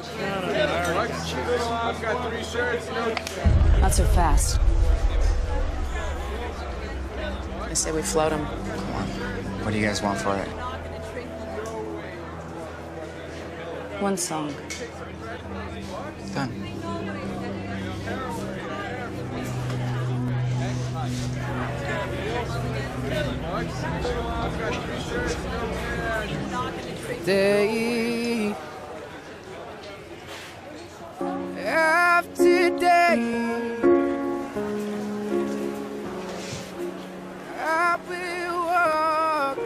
I've got 3 shirts, Not so fast. I say we float him. Come on. What do you guys want for it? One song. Done. Day after day, I will walk,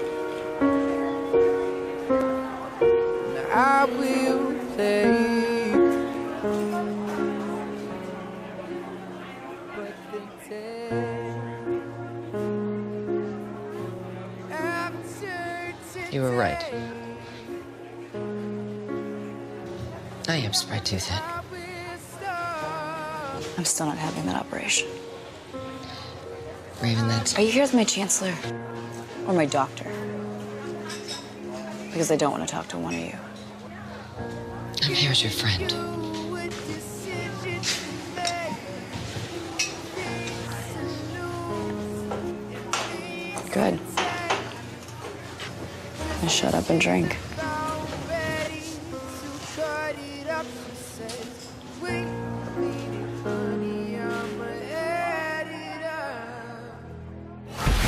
and I will play, but they take. You were right. I am spread-toothed. I'm still not having that operation. Raven, that's... Are you here with my chancellor? Or my doctor? Because I don't want to talk to one of you. I'm here as your friend. Good. Now shut up and drink.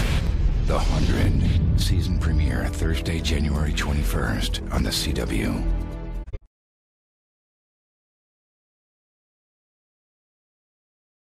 The 100 season premiere Thursday, January 21st on the CW.